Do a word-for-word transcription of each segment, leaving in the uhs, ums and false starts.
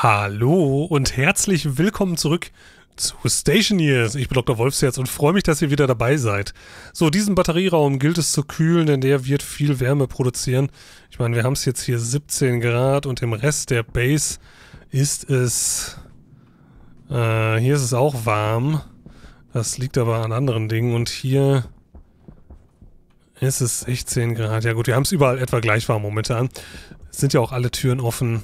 Hallo und herzlich willkommen zurück zu Stationeers. Ich bin Doktor Wolfsherz und freue mich, dass ihr wieder dabei seid. So, diesen Batterieraum gilt es zu kühlen, denn der wird viel Wärme produzieren. Ich meine, wir haben es jetzt hier siebzehn Grad und im Rest der Base ist es... Äh, hier ist es auch warm. Das liegt aber an anderen Dingen und hier ist es sechzehn Grad. Ja gut, wir haben es überall etwa gleich warm momentan. Es sind ja auch alle Türen offen.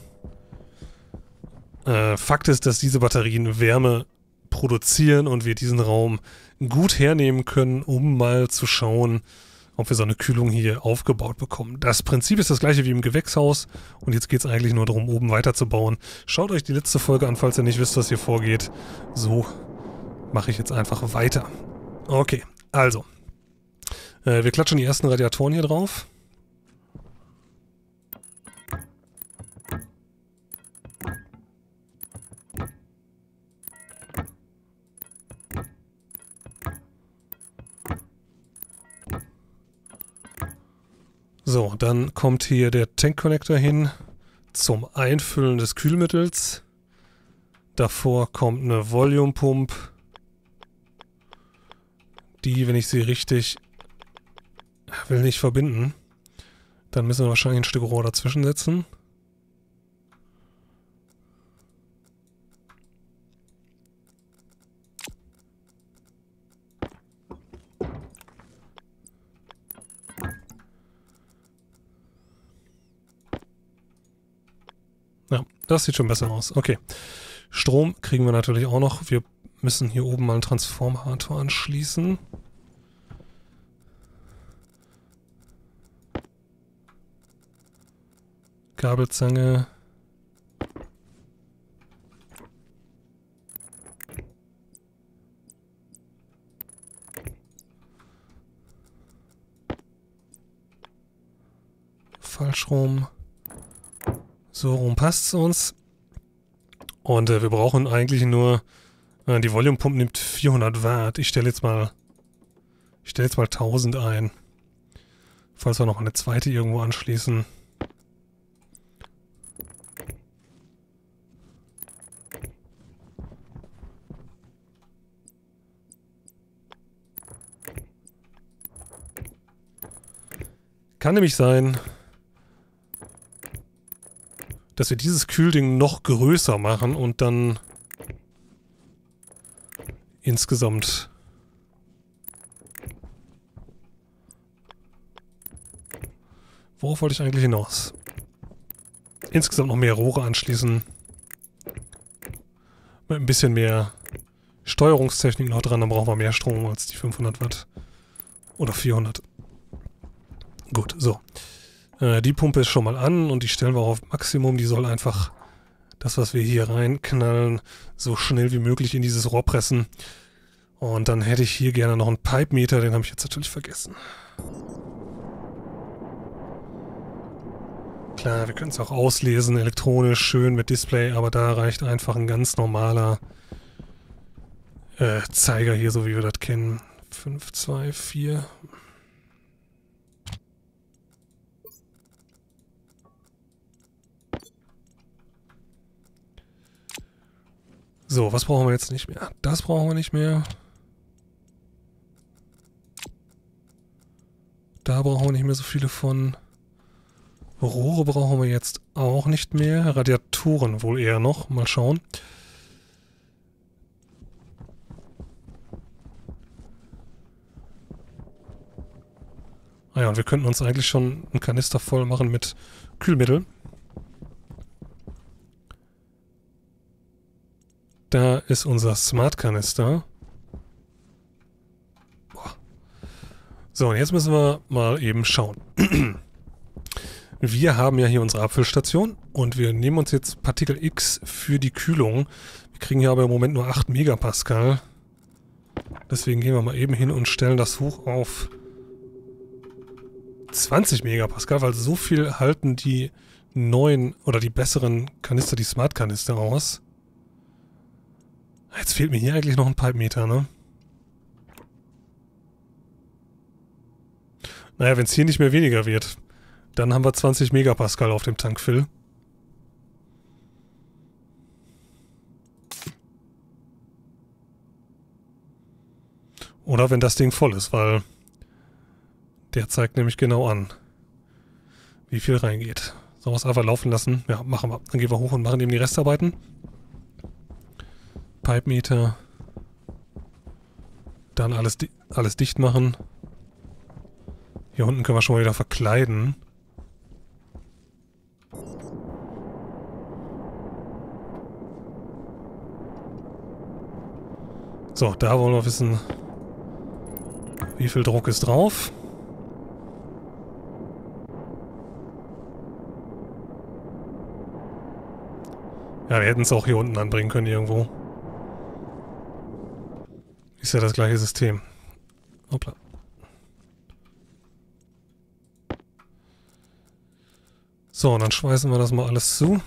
Äh, Fakt ist, dass diese Batterien Wärme produzieren und wir diesen Raum gut hernehmen können, um mal zu schauen, ob wir so eine Kühlung hier aufgebaut bekommen. Das Prinzip ist das gleiche wie im Gewächshaus und jetzt geht es eigentlich nur darum, oben weiterzubauen. Schaut euch die letzte Folge an, falls ihr nicht wisst, was hier vorgeht. So mache ich jetzt einfach weiter. Okay, also. Äh, wir klatschen die ersten Radiatoren hier drauf. So, dann kommt hier der Tank-Connector hin zum Einfüllen des Kühlmittels. Davor kommt eine Volume-Pump, die, wenn ich sie richtig will, nicht verbinden. Dann müssen wir wahrscheinlich ein Stück Rohr dazwischen setzen. Ja, das sieht schon besser aus. Okay. Strom kriegen wir natürlich auch noch. Wir müssen hier oben mal einen Transformator anschließen. Kabelzange. Falsch rum. So rum passt es uns. Und äh, wir brauchen eigentlich nur... Äh, die Volume-Pumpe nimmt vierhundert Watt. Ich stelle jetzt mal... Ich stelle jetzt mal tausend ein. Falls wir noch eine zweite irgendwo anschließen. Kann nämlich sein, dass wir dieses Kühlding noch größer machen und dann insgesamt worauf wollte ich eigentlich hinaus? Insgesamt noch mehr Rohre anschließen. Mit ein bisschen mehr Steuerungstechnik noch dran, dann brauchen wir mehr Strom als die fünfhundert Watt. Oder vierhundert. Gut, so. Äh, die Pumpe ist schon mal an und die stellen wir auch auf Maximum. Die soll einfach das, was wir hier reinknallen, so schnell wie möglich in dieses Rohr pressen. Und dann hätte ich hier gerne noch einen Pipe-Meter, den habe ich jetzt natürlich vergessen. Klar, wir können es auch auslesen, elektronisch, schön mit Display, aber da reicht einfach ein ganz normaler äh, Zeiger hier, so wie wir das kennen. fünf, zwei, vier... So, was brauchen wir jetzt nicht mehr? Das brauchen wir nicht mehr. Da brauchen wir nicht mehr so viele von. Rohre brauchen wir jetzt auch nicht mehr. Radiatoren wohl eher noch. Mal schauen. Ah ja, und wir könnten uns eigentlich schon einen Kanister voll machen mit Kühlmittel. Da ist unser Smart-Kanister. Boah. So, und jetzt müssen wir mal eben schauen. Wir haben ja hier unsere Abfüllstation und wir nehmen uns jetzt Partikel X für die Kühlung. Wir kriegen hier aber im Moment nur acht Megapascal. Deswegen gehen wir mal eben hin und stellen das hoch auf zwanzig Megapascal, weil so viel halten die neuen oder die besseren Kanister, die Smart-Kanister aus. Jetzt fehlt mir hier eigentlich noch ein Pipe-Meter, ne? Naja, wenn es hier nicht mehr weniger wird, dann haben wir zwanzig Megapascal auf dem Tankfill. Oder wenn das Ding voll ist, weil der zeigt nämlich genau an, wie viel reingeht. Sollen wir es einfach laufen lassen? Ja, machen wir. Dann gehen wir hoch und machen eben die Restarbeiten. Pipe Meter. Dann alles, di alles dicht machen. Hier unten können wir schon mal wieder verkleiden. So, da wollen wir wissen, wie viel Druck ist drauf. Ja, wir hätten es auch hier unten anbringen können irgendwo. Ist ja das gleiche System. Hoppla. So, und dann schweißen wir das mal alles zu.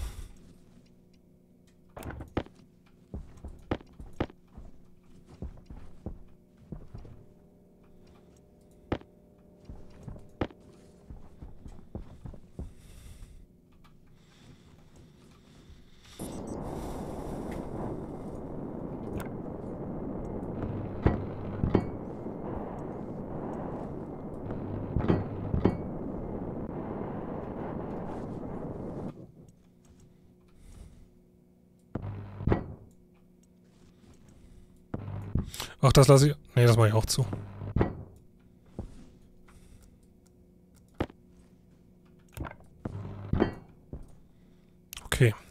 Ach, das lasse ich... Nee, das mache ich auch zu. Okay.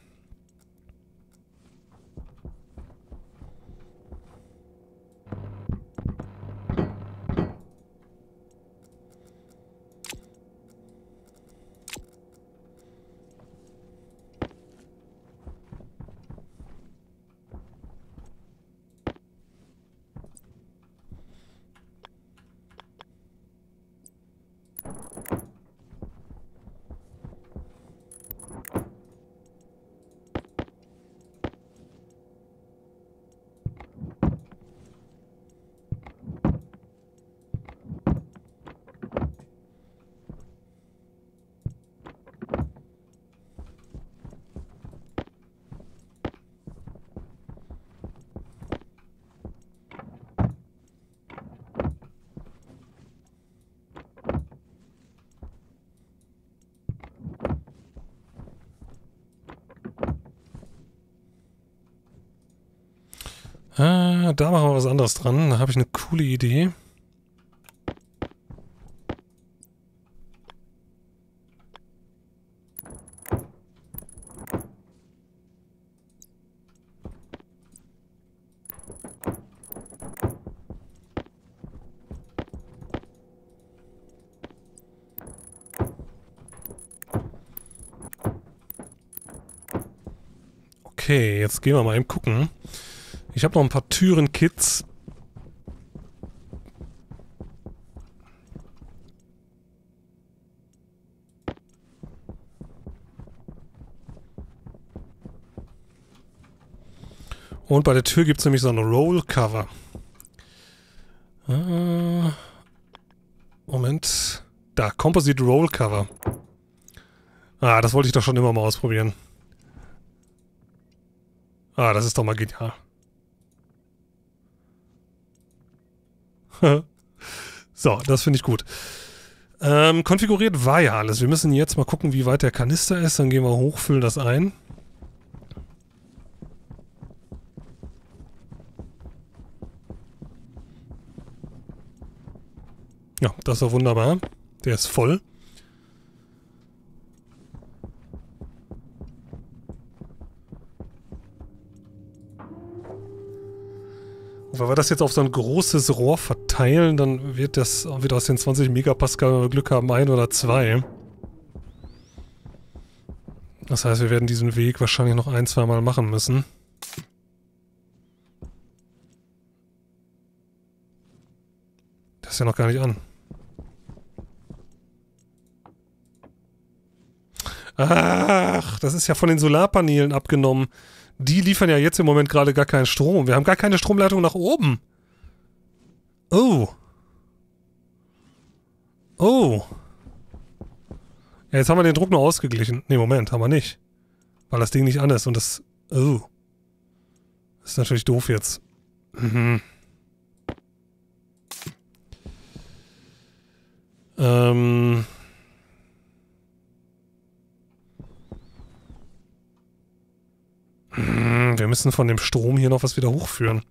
Ah, da machen wir was anderes dran. Da habe ich eine coole Idee. Okay, jetzt gehen wir mal eben gucken. Ich habe noch ein paar Türen-Kits. Und bei der Tür gibt es nämlich so ein Roll-Cover. Äh, Moment. Da, Composite Roll-Cover. Ah, das wollte ich doch schon immer mal ausprobieren. Ah, das ist doch mal genial. So, das finde ich gut. Ähm, konfiguriert war ja alles. Wir müssen jetzt mal gucken, wie weit der Kanister ist. Dann gehen wir hoch, füllen das ein. Ja, das ist doch wunderbar. Der ist voll. Und wenn wir das jetzt auf so ein großes Rohr verteilen, dann wird das wird aus den zwanzig Megapascal, wenn wir Glück haben, ein oder zwei. Das heißt, wir werden diesen Weg wahrscheinlich noch ein, zwei Mal machen müssen. Das ist ja noch gar nicht an. Ach, das ist ja von den Solarpanelen abgenommen. Die liefern ja jetzt im Moment gerade gar keinen Strom. Wir haben gar keine Stromleitung nach oben. Oh. Oh. Ja, jetzt haben wir den Druck nur ausgeglichen. Ne, Moment, haben wir nicht. Weil das Ding nicht an ist und das... Oh. Das ist natürlich doof jetzt. Mhm. Ähm... Wir müssen von dem Strom hier noch was wieder hochführen.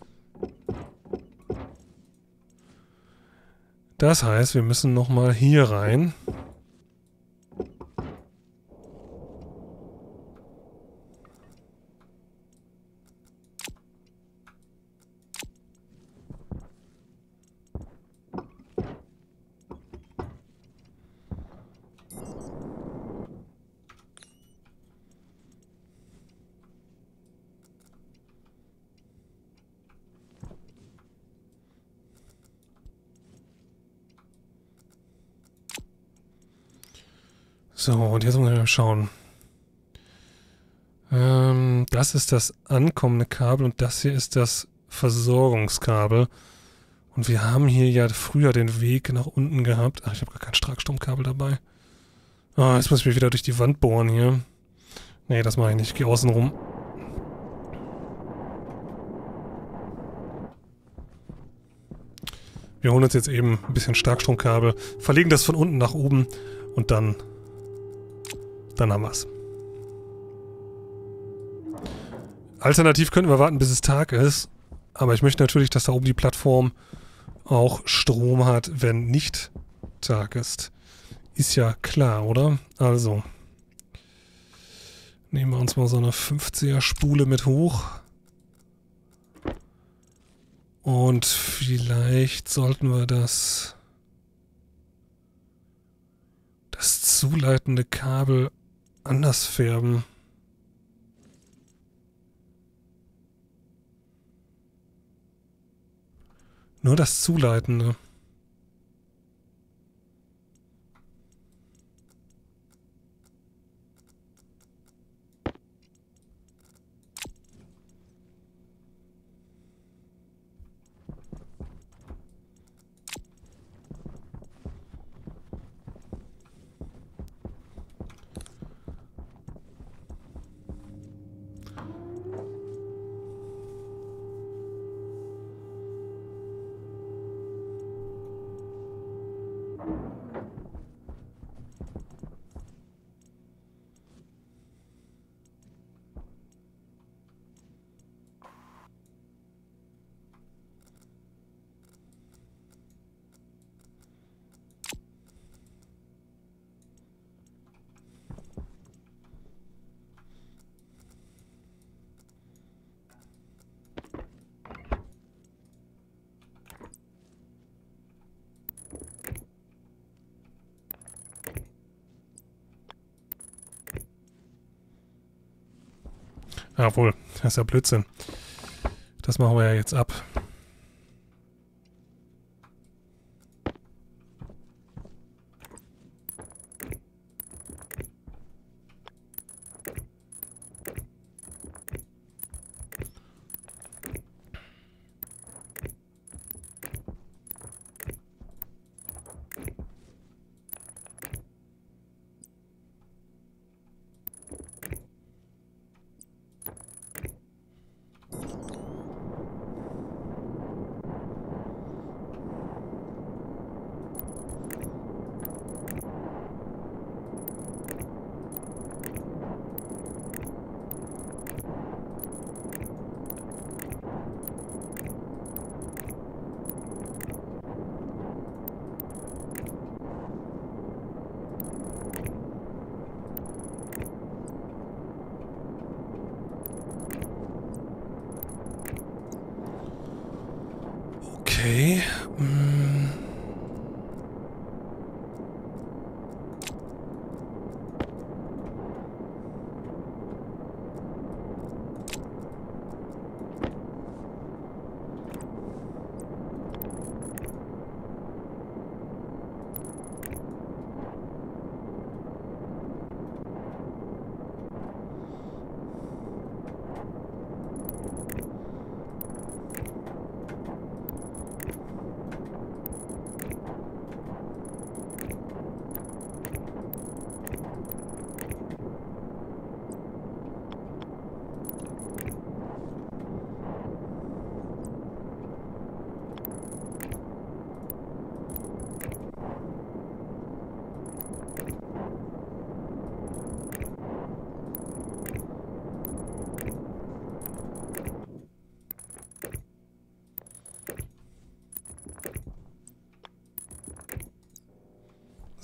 Das heißt, wir müssen nochmal hier rein. So, und jetzt müssen wir mal schauen. Ähm, das ist das ankommende Kabel und das hier ist das Versorgungskabel. Und wir haben hier ja früher den Weg nach unten gehabt. Ach, ich habe gar kein Starkstromkabel dabei. Ah, jetzt muss ich mich wieder durch die Wand bohren hier. Nee, das mache ich nicht. Ich gehe außen rum. Wir holen uns jetzt eben ein bisschen Starkstromkabel, verlegen das von unten nach oben und dann... Dann haben wir's. Alternativ könnten wir warten, bis es Tag ist. Aber ich möchte natürlich, dass da oben die Plattform auch Strom hat, wenn nicht Tag ist. Ist ja klar, oder? Also. Nehmen wir uns mal so eine fünfziger Spule mit hoch. Und vielleicht sollten wir das... das zuleitende Kabel anders färben. Nur das Zuleitende. Jawohl, das ist ja Blödsinn. Das machen wir ja jetzt ab.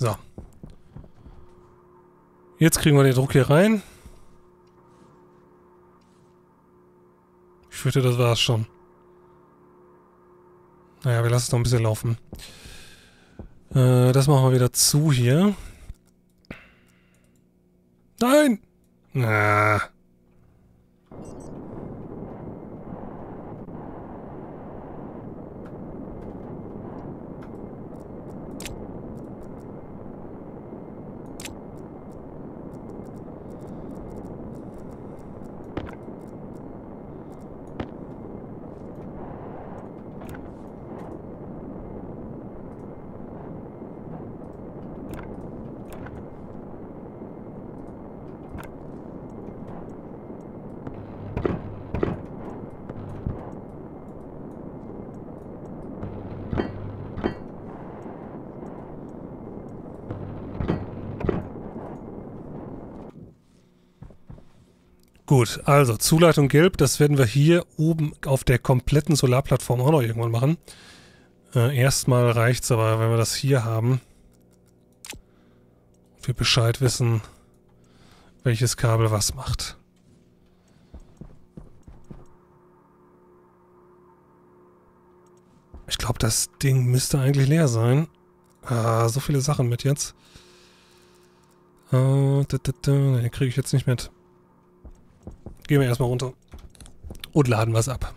So. Jetzt kriegen wir den Druck hier rein. Ich fürchte, das war's schon. Naja, wir lassen es noch ein bisschen laufen. Äh, das machen wir wieder zu hier. Nein! Na. Gut, also Zuleitung gelb, das werden wir hier oben auf der kompletten Solarplattform auch noch irgendwann machen. Äh, erstmal reicht's aber, wenn wir das hier haben. Wir Bescheid wissen, welches Kabel was macht. Ich glaube, das Ding müsste eigentlich leer sein. Ah, so viele Sachen mit jetzt. Äh, da, da, da, den kriege ich jetzt nicht mit. Gehen wir erstmal runter und laden was ab.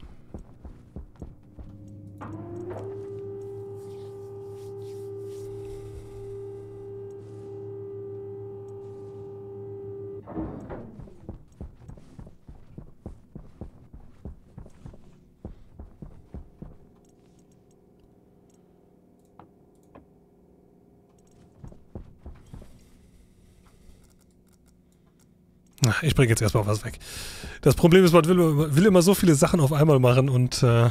Ich bringe jetzt erstmal was weg. Das Problem ist, man will, will immer so viele Sachen auf einmal machen und äh,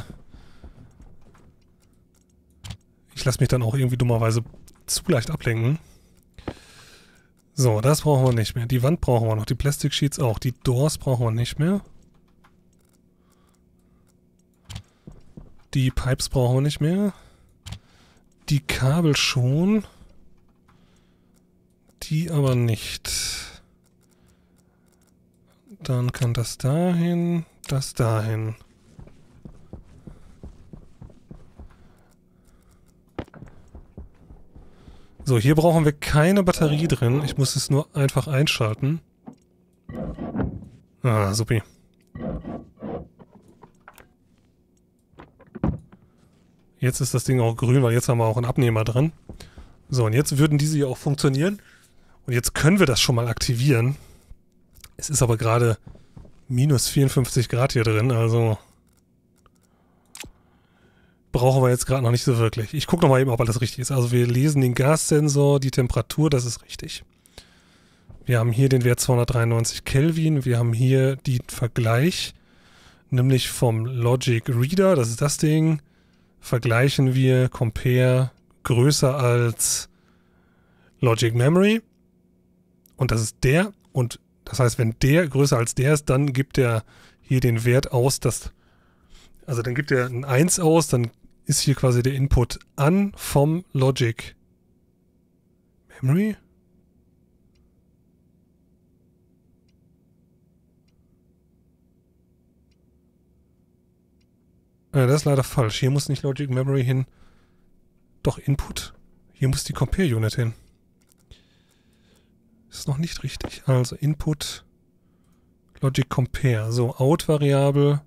ich lasse mich dann auch irgendwie dummerweise zu leicht ablenken. So, das brauchen wir nicht mehr. Die Wand brauchen wir noch. Die Plastic Sheets auch. Die Doors brauchen wir nicht mehr. Die Pipes brauchen wir nicht mehr. Die Kabel schon. Die aber nicht. Dann kann das dahin, das dahin. So, hier brauchen wir keine Batterie drin. Ich muss es nur einfach einschalten. Ah, supi. Jetzt ist das Ding auch grün, weil jetzt haben wir auch einen Abnehmer dran. So, und jetzt würden diese hier auch funktionieren. Und jetzt können wir das schon mal aktivieren. Es ist aber gerade minus vierundfünfzig Grad hier drin, also brauchen wir jetzt gerade noch nicht so wirklich. Ich gucke nochmal eben, ob alles richtig ist. Also wir lesen den Gassensor, die Temperatur, das ist richtig. Wir haben hier den Wert zweihundertdreiundneunzig Kelvin, wir haben hier den Vergleich, nämlich vom Logic Reader, das ist das Ding, vergleichen wir Compare größer als Logic Memory und das ist der und das heißt, wenn der größer als der ist, dann gibt er hier den Wert aus, dass, also dann gibt er ein eins aus, dann ist hier quasi der Input an vom Logic Memory. Äh, das ist leider falsch. Hier muss nicht Logic Memory hin. Doch, Input. Hier muss die Compare Unit hin. Ist noch nicht richtig. Also Input Logic Compare. So, Out-Variable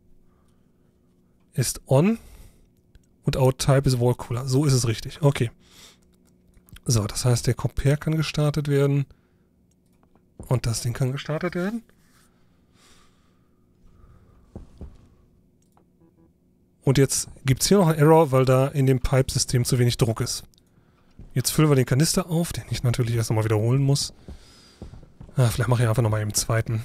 ist On und Out-Type ist Wall-Cooler. So ist es richtig. Okay. So, das heißt, der Compare kann gestartet werden und das Ding kann gestartet werden. Und jetzt gibt es hier noch einen Error, weil da in dem Pipe-System zu wenig Druck ist. Jetzt füllen wir den Kanister auf, den ich natürlich erst nochmal wiederholen muss. Ah, vielleicht mache ich einfach nochmal im zweiten.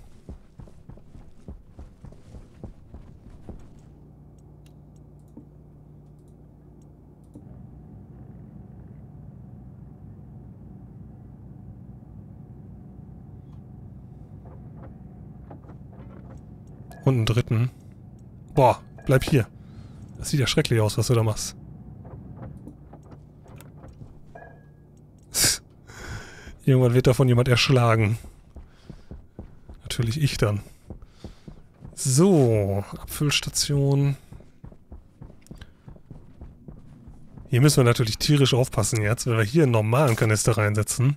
Und einen dritten. Boah, bleib hier. Das sieht ja schrecklich aus, was du da machst. Irgendwann wird davon jemand erschlagen. Natürlich ich dann. So, Abfüllstation. Hier müssen wir natürlich tierisch aufpassen jetzt. Wenn wir hier einen normalen Kanister reinsetzen,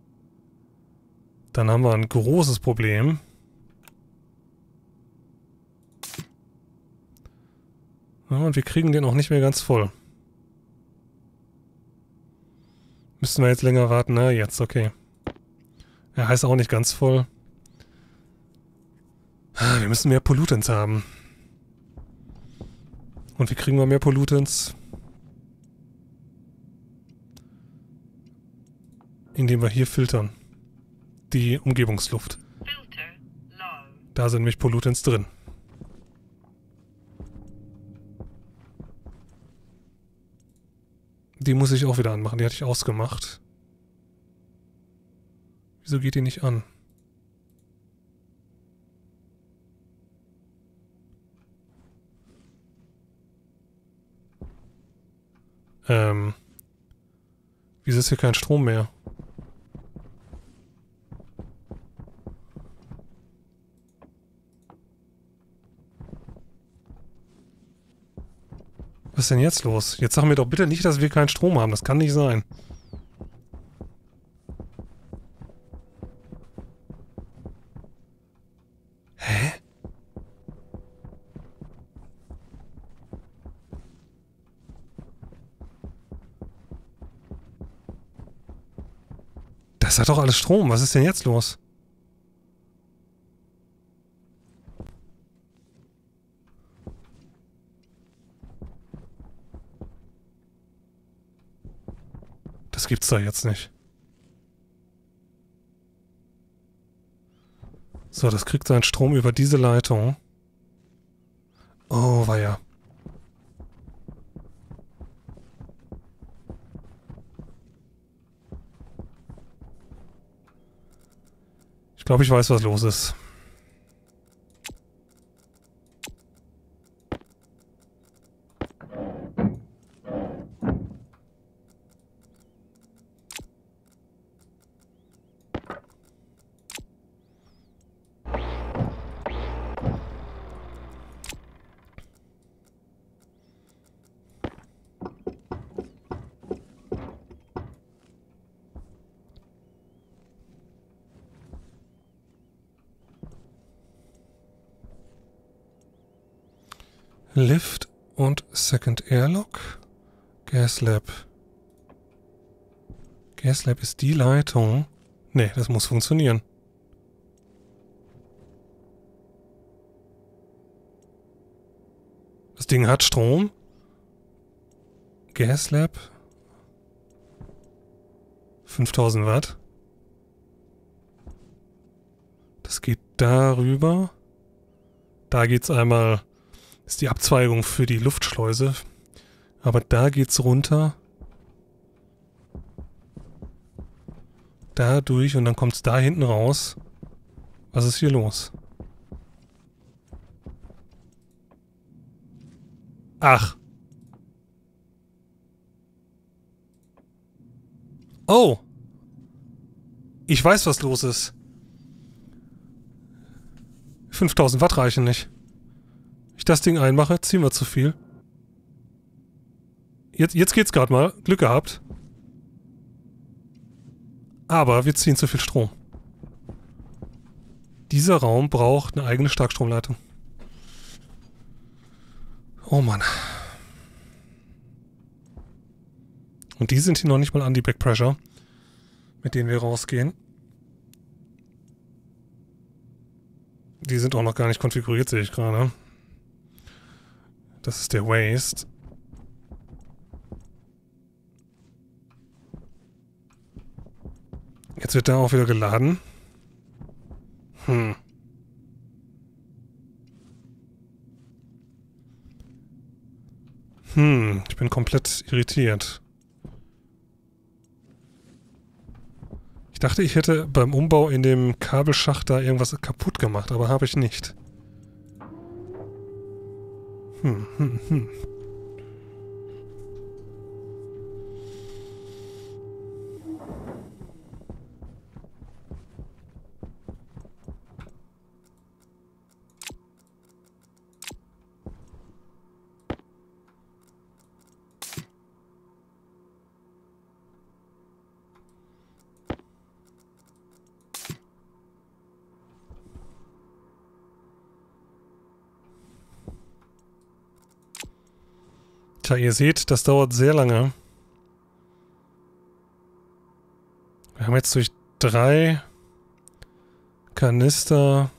dann haben wir ein großes Problem. Ja, und wir kriegen den auch nicht mehr ganz voll. Müssten wir jetzt länger warten? Na, jetzt, okay. Er heißt auch nicht ganz voll. Wir müssen mehr Pollutants haben. Und wie kriegen wir mehr Pollutants? Indem wir hier filtern. Die Umgebungsluft. Da sind nämlich Pollutants drin. Die muss ich auch wieder anmachen. Die hatte ich ausgemacht. Wieso geht die nicht an? Ähm. Wieso ist hier kein Strom mehr? Was ist denn jetzt los? Jetzt sag mir doch bitte nicht, dass wir keinen Strom haben. Das kann nicht sein. Hä? Das hat doch alles Strom. Was ist denn jetzt los? Das gibt's da jetzt nicht. So, das kriegt seinen Strom über diese Leitung. Oh, weia. Ich glaube, ich weiß, was los ist. Lift und Second Airlock. Gaslab. Gaslab ist die Leitung. Ne, das muss funktionieren. Das Ding hat Strom. Gaslab. fünftausend Watt. Das geht darüber. Da geht's einmal... ist die Abzweigung für die Luftschleuse. Aber da geht's runter. Da durch und dann kommt's da hinten raus. Was ist hier los? Ach. Oh. Ich weiß, was los ist. fünftausend Watt reichen nicht. Ich das Ding einmache, ziehen wir zu viel. Jetzt, jetzt geht's gerade mal. Glück gehabt. Aber wir ziehen zu viel Strom. Dieser Raum braucht eine eigene Starkstromleitung. Oh Mann. Und die sind hier noch nicht mal an die Backpressure, mit denen wir rausgehen. Die sind auch noch gar nicht konfiguriert, sehe ich gerade. Das ist der Waste. Jetzt wird da auch wieder geladen. Hm. Hm, ich bin komplett irritiert. Ich dachte, ich hätte beim Umbau in dem Kabelschacht da irgendwas kaputt gemacht, aber habe ich nicht. Hm, hm, hm. Tja, ihr seht, das dauert sehr lange. Wir haben jetzt durch drei Kanister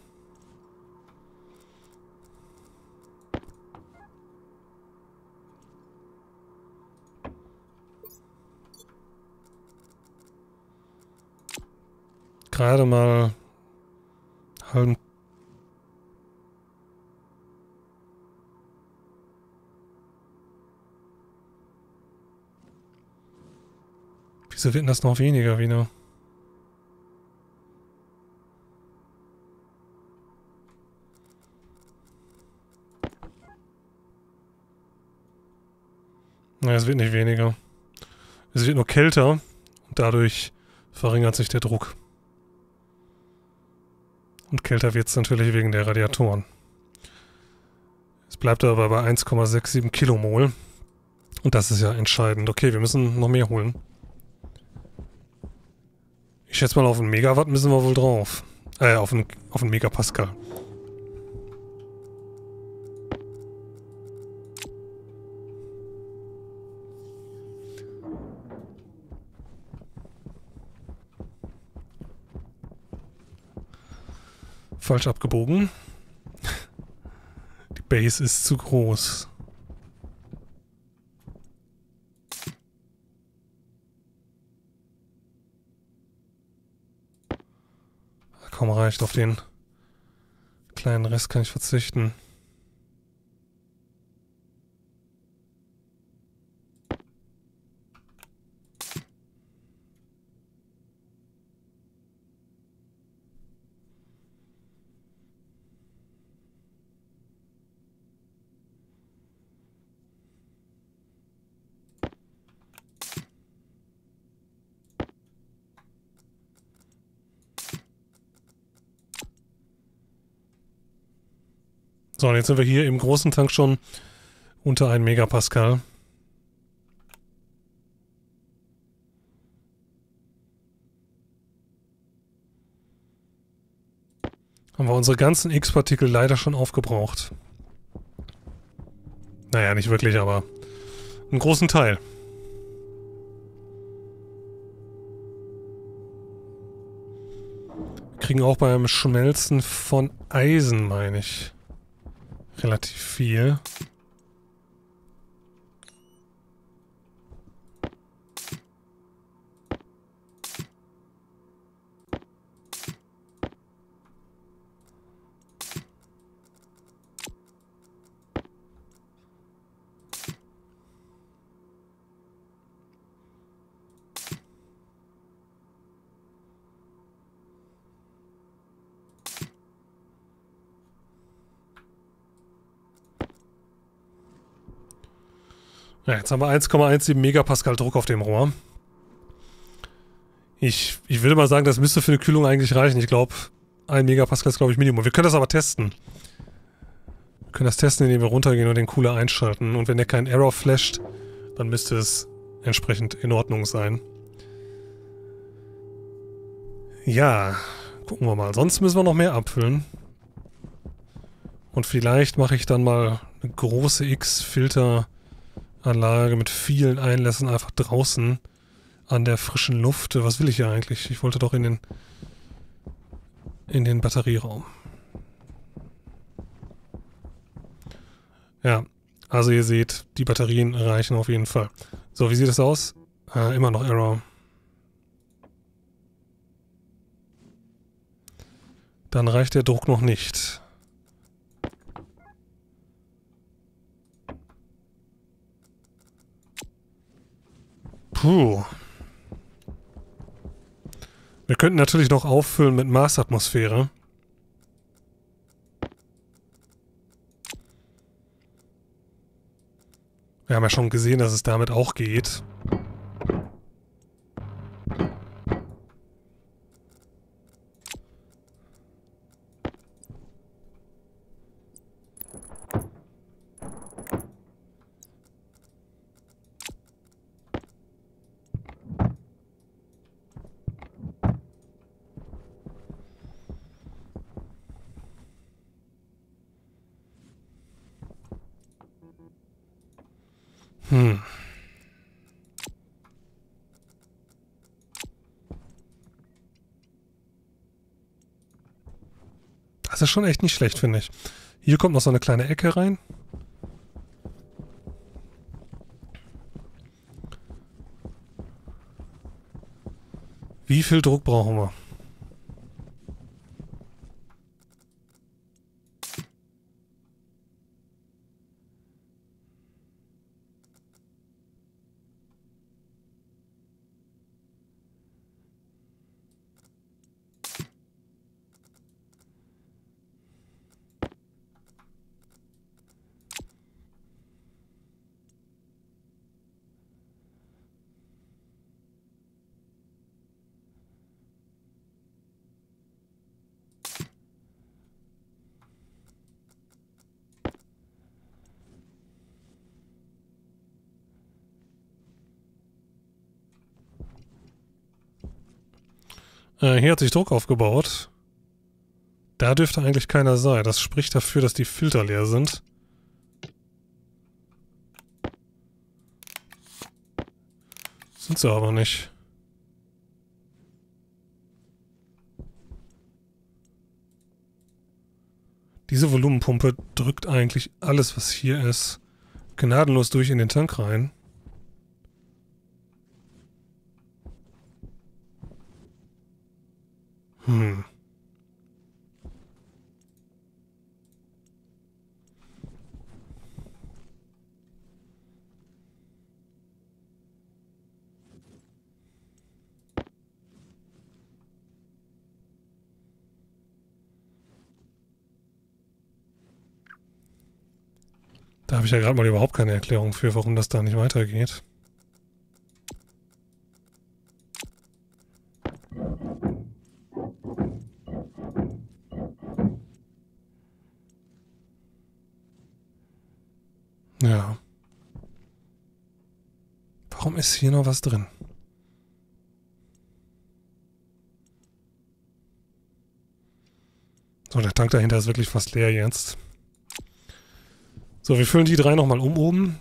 gerade mal halben. Wieso wird denn das noch weniger wieder? Nein, es wird nicht weniger. Es wird nur kälter und dadurch verringert sich der Druck. Und kälter wird es natürlich wegen der Radiatoren. Es bleibt aber bei eins Komma siebenundsechzig Kilomol. Und das ist ja entscheidend. Okay, wir müssen noch mehr holen. Ich schätze mal, auf einen Megawatt müssen wir wohl drauf. Äh, auf einen, auf einen Megapascal. Falsch abgebogen. Die Base ist zu groß. Komm, reicht. Auf den kleinen Rest kann ich verzichten. So, und jetzt sind wir hier im großen Tank schon unter einem Megapascal. Haben wir unsere ganzen X-Partikel leider schon aufgebraucht. Naja, nicht wirklich, aber einen großen Teil. Wir kriegen auch beim Schmelzen von Eisen, meine ich, relativ viel. Ja, jetzt haben wir eins Komma siebzehn Megapascal Druck auf dem Rohr. Ich, ich würde mal sagen, das müsste für eine Kühlung eigentlich reichen. Ich glaube, ein Megapascal ist, glaube ich, Minimum. Wir können das aber testen. Wir können das testen, indem wir runtergehen und den Cooler einschalten. Und wenn der keinen Error flasht, dann müsste es entsprechend in Ordnung sein. Ja, gucken wir mal. Sonst müssen wir noch mehr abfüllen. Und vielleicht mache ich dann mal eine große X-Filteranlage mit vielen Einlässen einfach draußen an der frischen Luft. Was will ich hier eigentlich? Ich wollte doch in den in den Batterieraum. Ja, also ihr seht, die Batterien reichen auf jeden Fall. So, wie sieht es aus? Äh, immer noch Error. Dann reicht der Druck noch nicht. Puh. Wir könnten natürlich noch auffüllen mit Marsatmosphäre. Wir haben ja schon gesehen, dass es damit auch geht. Hm. Das ist schon echt nicht schlecht, finde ich. Hier kommt noch so eine kleine Ecke rein. Wie viel Druck brauchen wir? Äh, hier hat sich Druck aufgebaut. Da dürfte eigentlich keiner sein. Das spricht dafür, dass die Filter leer sind. Sind sie aber nicht. Diese Volumenpumpe drückt eigentlich alles, was hier ist, gnadenlos durch in den Tank rein. Hm. Da habe ich ja gerade mal überhaupt keine Erklärung für, warum das da nicht weitergeht. Ja. Warum ist hier noch was drin? So, der Tank dahinter ist wirklich fast leer jetzt. So, wir füllen die drei nochmal um oben.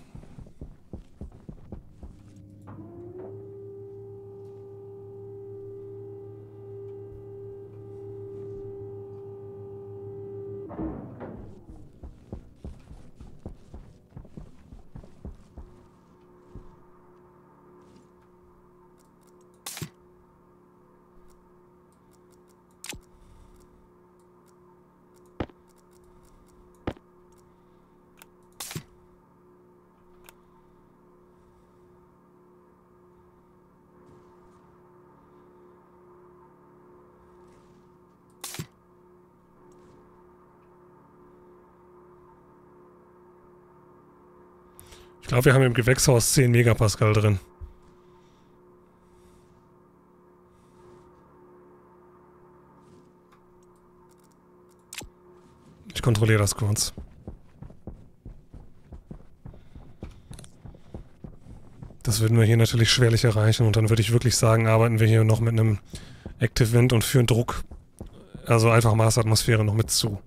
Ich glaube, wir haben im Gewächshaus zehn Megapascal drin. Ich kontrolliere das kurz. Das würden wir hier natürlich schwerlich erreichen und dann würde ich wirklich sagen, arbeiten wir hier noch mit einem Active Vent und führen Druck, also einfach Maßatmosphäre noch mit zu.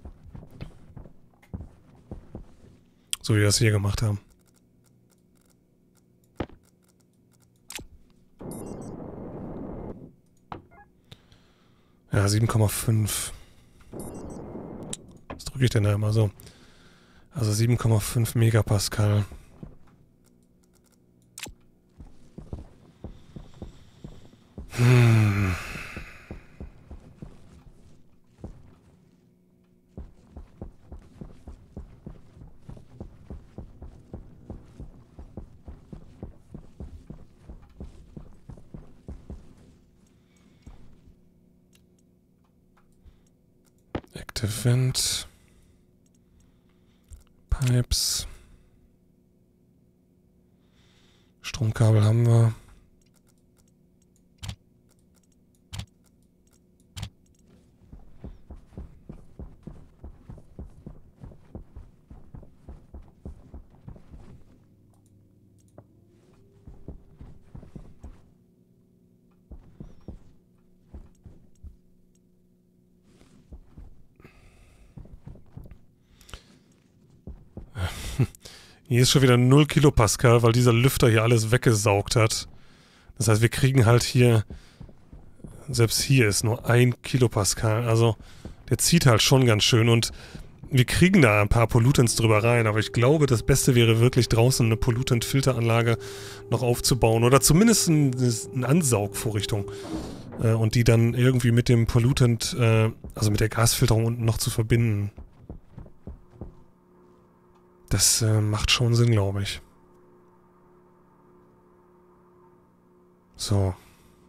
So wie wir das hier gemacht haben. Ja, sieben Komma fünf. Was drücke ich denn da immer so? Also sieben Komma fünf Megapascal. Hm. Active Vent. Pipes. Stromkabel haben wir. Hier ist schon wieder null Kilopascal, weil dieser Lüfter hier alles weggesaugt hat. Das heißt, wir kriegen halt hier, selbst hier ist nur ein Kilopascal. Also der zieht halt schon ganz schön und wir kriegen da ein paar Pollutants drüber rein. Aber ich glaube, das Beste wäre wirklich draußen eine Pollutant-Filteranlage noch aufzubauen. Oder zumindest ein, eine Ansaugvorrichtung. Äh, und die dann irgendwie mit dem Pollutant, äh, also mit der Gasfilterung unten noch zu verbinden. Das äh, macht schon Sinn, glaube ich. So.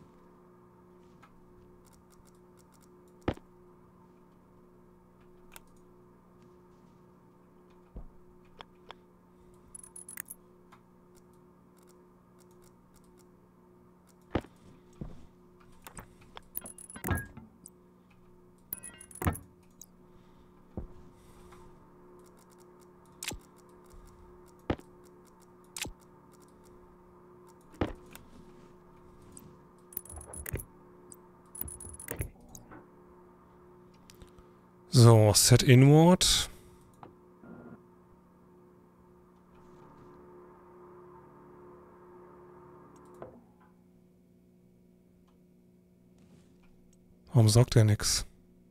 So, Set Inward. Warum sagt er nix?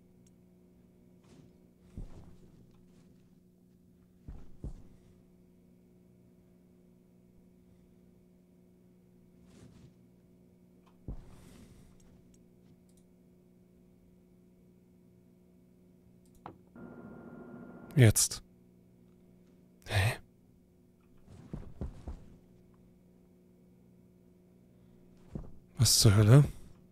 Jetzt. Hä? Was zur Hölle?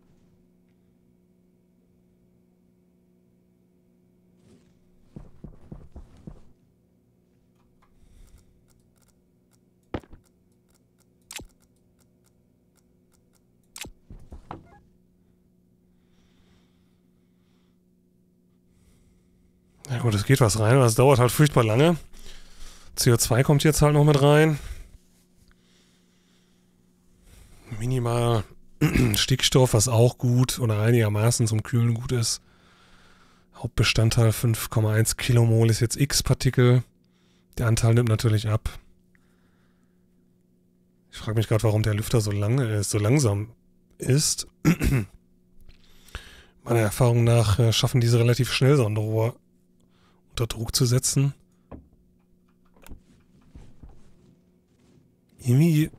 Ja gut, es geht was rein, aber es dauert halt furchtbar lange. C O zwei kommt jetzt halt noch mit rein. Minimal Stickstoff, was auch gut oder einigermaßen zum Kühlen gut ist. Hauptbestandteil fünf Komma eins Kilomol ist jetzt X-Partikel. Der Anteil nimmt natürlich ab. Ich frage mich gerade, warum der Lüfter so lange ist, so langsam ist. Meiner Erfahrung nach äh, schaffen diese relativ schnell so ein Rohr unter Druck zu setzen. Irgendwie...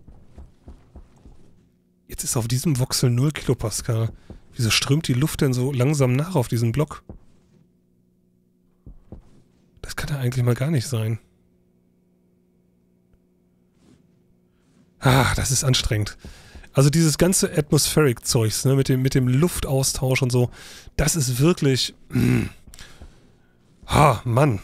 Jetzt ist auf diesem Voxel null Kilopascal. Wieso strömt die Luft denn so langsam nach auf diesen Block? Das kann ja eigentlich mal gar nicht sein. Ah, das ist anstrengend. Also dieses ganze Atmospheric-Zeugs, ne, mit dem, mit dem Luftaustausch und so, das ist wirklich... Mm, ah, Mann.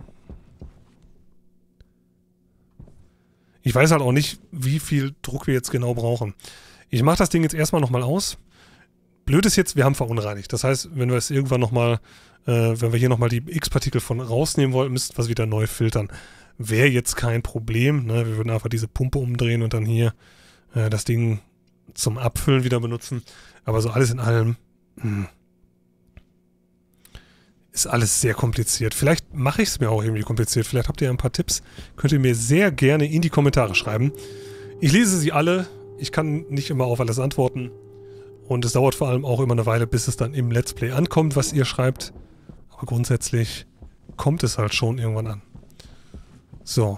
Ich weiß halt auch nicht, wie viel Druck wir jetzt genau brauchen. Ich mache das Ding jetzt erstmal nochmal aus. Blöd ist jetzt, wir haben verunreinigt. Das heißt, wenn wir es irgendwann nochmal, äh, wenn wir hier nochmal die X-Partikel von rausnehmen wollen, müssten wir es wieder neu filtern. Wäre jetzt kein Problem. Ne? Wir würden einfach diese Pumpe umdrehen und dann hier äh, das Ding zum Abfüllen wieder benutzen. Aber so alles in allem mh, ist alles sehr kompliziert. Vielleicht mache ich es mir auch irgendwie kompliziert. Vielleicht habt ihr ein paar Tipps. Könnt ihr mir sehr gerne in die Kommentare schreiben. Ich lese sie alle. Ich kann nicht immer auf alles antworten. Und es dauert vor allem auch immer eine Weile, bis es dann im Let's Play ankommt, was ihr schreibt. Aber grundsätzlich kommt es halt schon irgendwann an. So.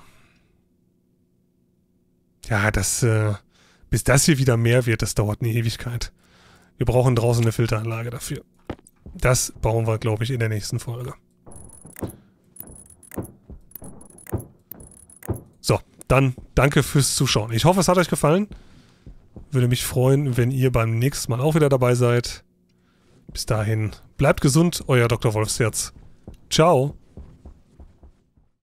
Ja, das, äh, bis das hier wieder mehr wird, das dauert eine Ewigkeit. Wir brauchen draußen eine Filteranlage dafür. Das bauen wir, glaube ich, in der nächsten Folge. So, dann danke fürs Zuschauen. Ich hoffe, es hat euch gefallen. Würde mich freuen, wenn ihr beim nächsten Mal auch wieder dabei seid. Bis dahin, bleibt gesund, euer Doktor Wolfsherz. Ciao.